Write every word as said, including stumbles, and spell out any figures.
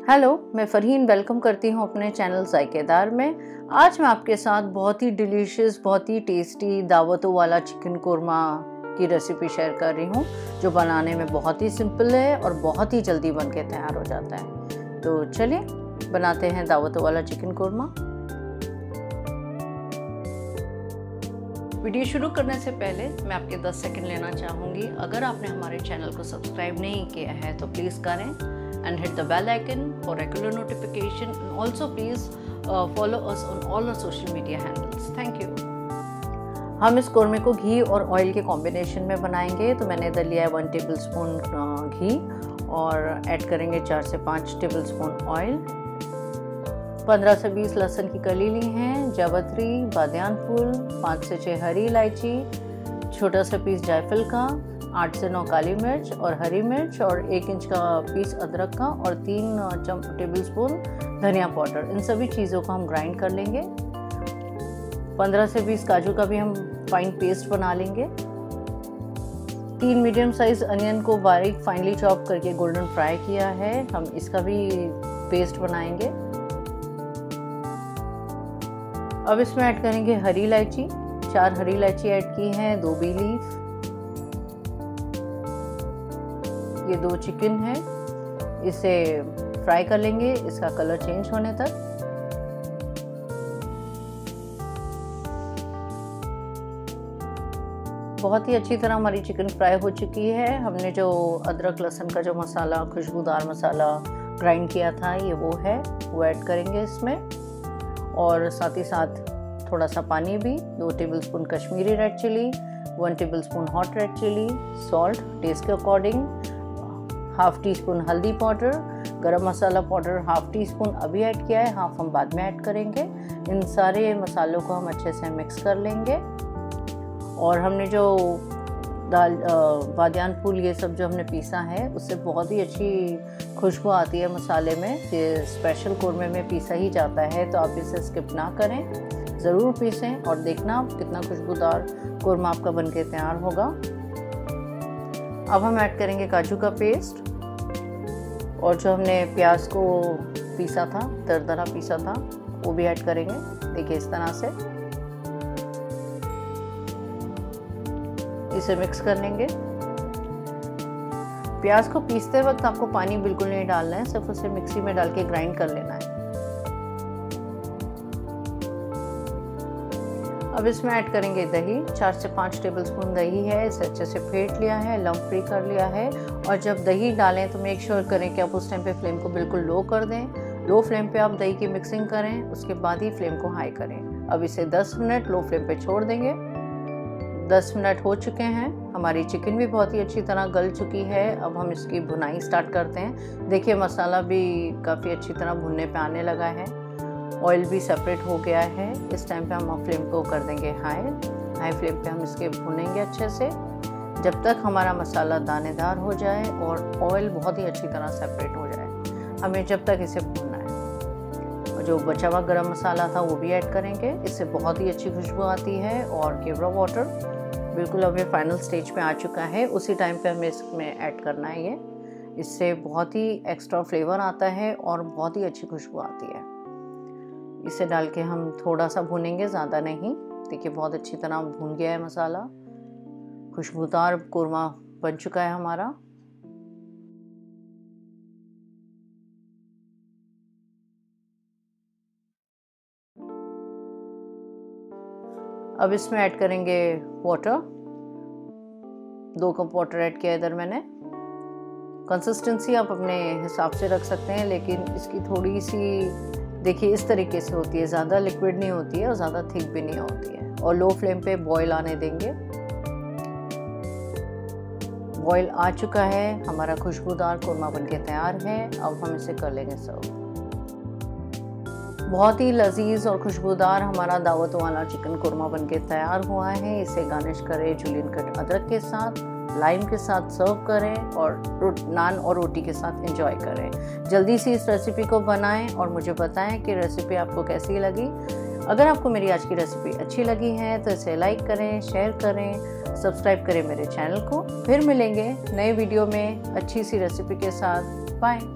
Hello, मैं Farheen welcome करती हूँ अपने चैनल जायकेदार में। आज मैं आपके साथ बहुत ही डिलीशियस, बहुत ही टेस्टी दावतों वाला चिकन कोरमा की रेसिपी शेयर कर रही हूँ, जो बनाने में बहुत ही सिंपल है और बहुत ही जल्दी बन के तैयार हो जाता है। तो चलिए बनाते हैं दावतों वाला चिकन कोरमा। वीडियो शुरू करने से पहले मैं आपके दस सेकंड लेना चाहूँगी। अगर आपने हमारे चैनल को सब्सक्राइब नहीं किया है तो प्लीज़ करें and hit the bell icon for regular notification, and also please uh, follow us on all our social media handles. Thank you. हम इस कोरमे को घी और ऑयल के कॉम्बिनेशन में बनाएंगे। तो मैंने इधर लिया है वन टेबल स्पून घी और ऐड करेंगे चार से पाँच टेबल स्पून ऑयल। पंद्रह से बीस लहसुन की कली ली हैं, जावित्री, बादियान फूल, पाँच से छः हरी इलायची, छोटा सा पीस जायफल का, आठ से नौ काली मिर्च और हरी मिर्च और एक इंच का पीस अदरक का और तीन टेबल स्पून धनिया पाउडर। इन सभी चीज़ों को हम ग्राइंड कर लेंगे। पंद्रह से बीस काजू का भी हम फाइन पेस्ट बना लेंगे। तीन मीडियम साइज अनियन को बारीक फाइनली चॉप करके गोल्डन फ्राई किया है, हम इसका भी पेस्ट बनाएंगे। अब इसमें ऐड करेंगे हरी इलायची, चार हरी इलायची ऐड की हैं, दो बी लीफ, ये दो चिकन है, इसे फ्राई कर लेंगे इसका कलर चेंज होने तक। बहुत ही अच्छी तरह हमारी चिकन फ्राई हो चुकी है। हमने जो अदरक लहसुन का जो मसाला, खुशबूदार मसाला ग्राइंड किया था, ये वो है, वो ऐड करेंगे इसमें। और साथ ही साथ थोड़ा सा पानी भी, दो tablespoon Kashmiri red chilli, one tablespoon hot red chilli, salt taste के अकॉर्डिंग, हाफ टी स्पून हल्दी powder, garam masala powder half teaspoon अभी ऐड किया है, हाफ हम बाद में ऐड करेंगे। इन सारे मसालों को हम अच्छे से मिक्स कर लेंगे। और हमने जो दाल बादियान फूल ये सब जो हमने पीसा है, उससे बहुत ही अच्छी खुशबू आती है मसाले में। ये स्पेशल कोरमे में पीसा ही जाता है, तो आप इसे स्किप ना करें, ज़रूर पीसें और देखना कितना खुशबूदार कोरमा आपका बनके तैयार होगा। अब हम ऐड करेंगे काजू का पेस्ट और जो हमने प्याज को पीसा था, दरदरा पीसा था, वो भी ऐड करेंगे। देखिए इस तरह से इसे मिक्स कर लेंगे। प्याज को पीसते वक्त आपको पानी बिल्कुल नहीं डालना है, सिर्फ उसे मिक्सी में डाल के ग्राइंड कर लेना है। अब इसमें ऐड करेंगे दही, चार से पाँच टेबलस्पून दही है, इसे अच्छे से फेंट लिया है, लम्प फ्री कर लिया है। और जब दही डालें तो मेक श्योर करें कि आप उस टाइम पे फ्लेम को बिल्कुल लो कर दें। लो फ्लेम पे आप दही की मिक्सिंग करें, उसके बाद ही फ्लेम को हाई करें। अब इसे दस मिनट लो फ्लेम पे छोड़ देंगे। दस मिनट हो चुके हैं, हमारी चिकन भी बहुत ही अच्छी तरह गल चुकी है। अब हम इसकी भुनाई स्टार्ट करते हैं। देखिए मसाला भी काफ़ी अच्छी तरह भुनने पे आने लगा है, ऑयल भी सेपरेट हो गया है। इस टाइम पे हम फ्लेम को कर देंगे हाई। हाई फ्लेम पे हम इसके भुनेंगे अच्छे से जब तक हमारा मसाला दानेदार हो जाए और ऑयल बहुत ही अच्छी तरह सेपरेट हो जाए। हमें जब तक इसे भूनना है। और जो बचा हुआ गरम मसाला था वो भी ऐड करेंगे, इससे बहुत ही अच्छी खुशबू आती है। और केवड़ा वाटर बिल्कुल अब ये फाइनल स्टेज पे आ चुका है, उसी टाइम पे हमें इसमें ऐड करना है। ये इससे बहुत ही एक्स्ट्रा फ्लेवर आता है और बहुत ही अच्छी खुशबू आती है। इसे डाल के हम थोड़ा सा भूनेंगे, ज़्यादा नहीं। देखिए बहुत अच्छी तरह भून गया है मसाला, खुशबूदार कोरमा बन चुका है हमारा। अब इसमें ऐड करेंगे वाटर, दो कप वाटर ऐड किया इधर मैंने। कंसिस्टेंसी आप अपने हिसाब से रख सकते हैं, लेकिन इसकी थोड़ी सी देखिए इस तरीके से होती है, ज़्यादा लिक्विड नहीं होती है और ज़्यादा थिक भी नहीं होती है। और लो फ्लेम पे बॉईल आने देंगे। बॉईल आ चुका है, हमारा खुशबूदार कोरमा बनके तैयार है। अब हम इसे कर लेंगे सर्व। बहुत ही लजीज और खुशबूदार हमारा दावत वाला चिकन कोरमा बनके तैयार हुआ है। इसे गार्निश करें जुलियन कट अदरक के साथ, लाइम के साथ सर्व करें और नान और रोटी के साथ एंजॉय करें। जल्दी से इस रेसिपी को बनाएं और मुझे बताएं कि रेसिपी आपको कैसी लगी। अगर आपको मेरी आज की रेसिपी अच्छी लगी है तो इसे लाइक करें, शेयर करें, सब्सक्राइब करें मेरे चैनल को। फिर मिलेंगे नए वीडियो में अच्छी सी रेसिपी के साथ। बाय।